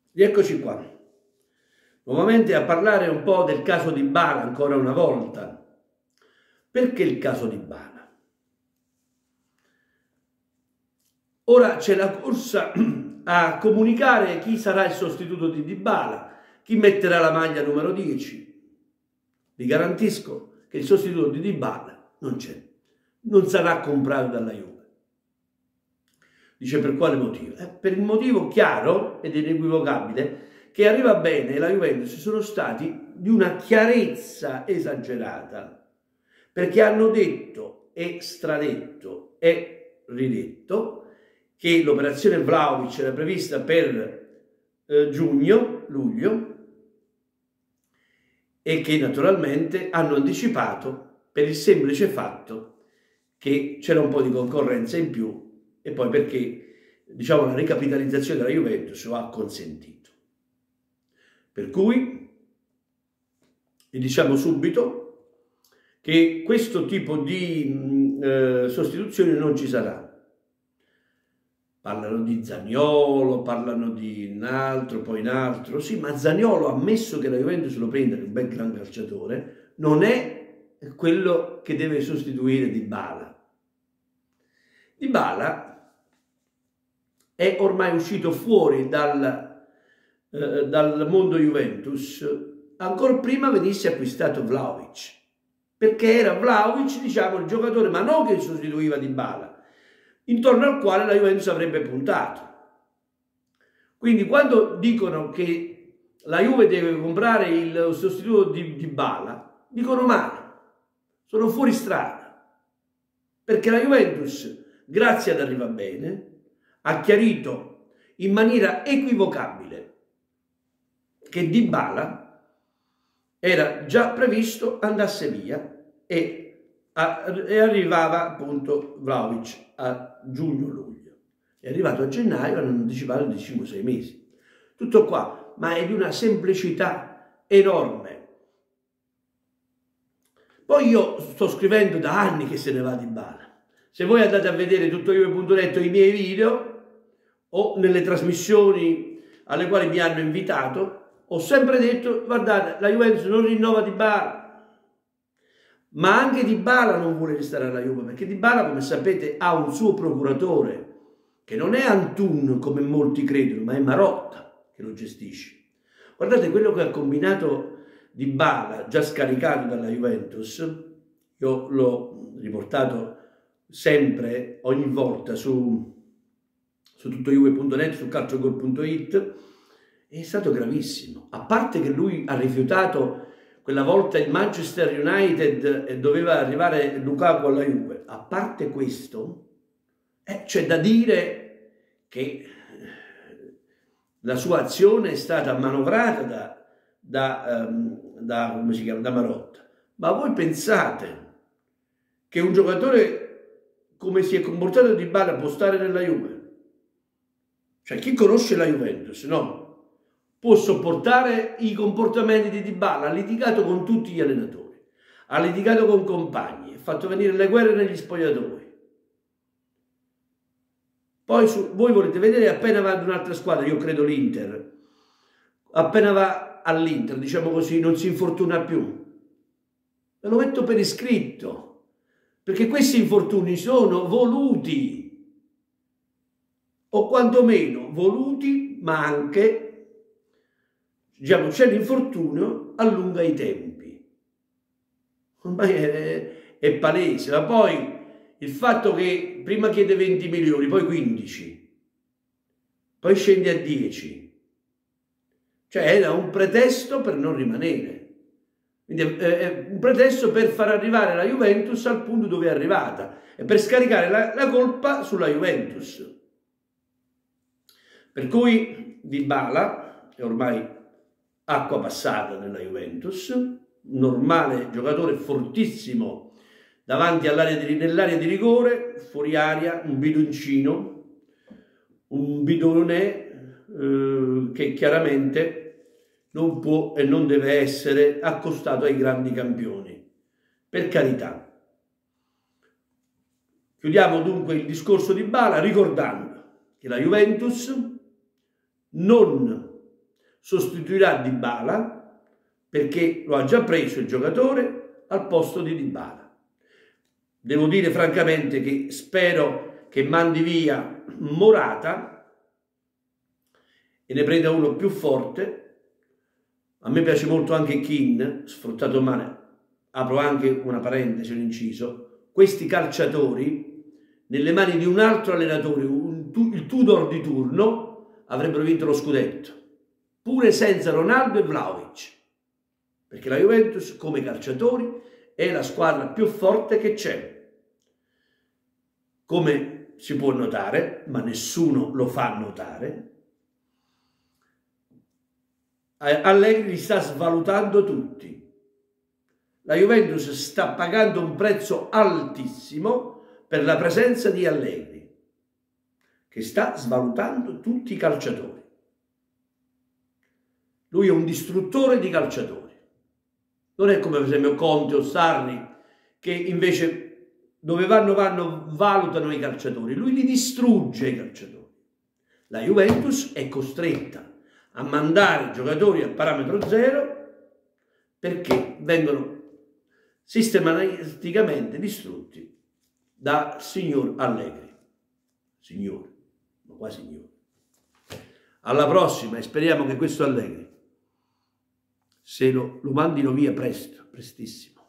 Rieccoci qua, nuovamente a parlare un po' del caso Dybala ancora una volta. Perché il caso Dybala? Ora c'è la corsa a comunicare chi sarà il sostituto di Dybala, chi metterà la maglia numero 10. Vi garantisco che il sostituto di Dybala non c'è, non sarà comprato dalla Juve. Dice per quale motivo? Per il motivo chiaro ed inequivocabile che arriva bene la Juventus sono stati di una chiarezza esagerata, perché hanno detto e stradetto e ridetto che l'operazione Vlahovic era prevista per luglio, e che naturalmente hanno anticipato per il semplice fatto che c'era un po' di concorrenza in più e poi perché, diciamo, la ricapitalizzazione della Juventus lo ha consentito. Per cui vi diciamo subito che questo tipo di sostituzione non ci sarà. Parlano di Zaniolo, parlano di un altro, poi un altro. Sì, ma Zaniolo, ammesso che la Juventus lo prenda, che è un bel gran calciatore, non è quello che deve sostituire Dybala. Dybala è ormai uscito fuori dal mondo Juventus ancora prima venisse acquistato Vlahovic, perché era Vlahovic, diciamo, il giocatore, ma non che sostituiva Dybala, intorno al quale la Juventus avrebbe puntato. Quindi quando dicono che la Juve deve comprare il sostituto di Dybala, dicono male, sono fuori strada, perché la Juventus, grazie ad Arrivabene, ha chiarito in maniera equivocabile che Dybala era già previsto andasse via e arrivava appunto Vlahovic a giugno-luglio. È arrivato a gennaio, hanno anticipato di 5-6 mesi. Tutto qua, ma è di una semplicità enorme. Poi io sto scrivendo da anni che se ne va Dybala. Se voi andate a vedere tuttojuve.net i miei video o nelle trasmissioni alle quali mi hanno invitato, ho sempre detto: guardate, la Juventus non rinnova Dybala, ma anche Dybala non vuole restare alla Juve, perché Dybala, come sapete, ha un suo procuratore che non è Antun come molti credono, ma è Marotta che lo gestisce. Guardate quello che ha combinato Dybala, già scaricato dalla Juventus. Io l'ho riportato sempre, ogni volta su tuttojuve.net, su calciogol.it. È stato gravissimo. A parte che lui ha rifiutato quella volta il Manchester United e doveva arrivare Lukaku alla Juve, a parte questo, c'è da dire che la sua azione è stata manovrata come si chiama, da Marotta. Ma voi pensate che un giocatore come si è comportato Dybala può stare nella Juve? Cioè, chi conosce la Juventus, no? Può sopportare i comportamenti di Dybala, ha litigato con tutti gli allenatori, ha litigato con compagni, ha fatto venire le guerre negli spogliatoi. Poi voi volete vedere, appena va ad un'altra squadra, io credo l'Inter, appena va all'Inter, diciamo così, non si infortuna più. Ve lo metto per iscritto, perché questi infortuni sono voluti, o quantomeno voluti, ma anche, diciamo, c'è l'infortunio, allunga i tempi. Ormai è palese, ma poi il fatto che prima chiede 20 milioni, poi 15, poi scende a 10, cioè era un pretesto per non rimanere. Quindi è un pretesto per far arrivare la Juventus al punto dove è arrivata e per scaricare la colpa sulla Juventus. Per cui Dybala è ormai acqua passata nella Juventus, normale giocatore fortissimo davanti nell'area di rigore, fuori aria, un bidoncino, un bidone che chiaramente non può e non deve essere accostato ai grandi campioni, per carità. Chiudiamo dunque il discorso di Dybala ricordando che la Juventus non sostituirà Dybala perché lo ha già preso il giocatore al posto di Dybala. Devo dire francamente che spero che mandi via Morata e ne prenda uno più forte. A me piace molto anche Keane, sfruttato male. Apro anche una parentesi, un inciso. Questi calciatori, nelle mani di un altro allenatore, il Tudor di turno, avrebbero vinto lo scudetto, pure senza Ronaldo e Vlahovic, perché la Juventus, come calciatori, è la squadra più forte che c'è. Come si può notare, ma nessuno lo fa notare, Allegri li sta svalutando tutti. La Juventus sta pagando un prezzo altissimo per la presenza di Allegri, che sta svalutando tutti i calciatori. Lui è un distruttore di calciatori. Non è come per esempio Conte o Sarri, che invece dove vanno valutano i calciatori. Lui li distrugge i calciatori. La Juventus è costretta a mandare giocatori a parametro zero perché vengono sistematicamente distrutti da signor Allegri. Signore, ma qua signore. Alla prossima e speriamo che questo Allegri se lo mandino via presto, prestissimo.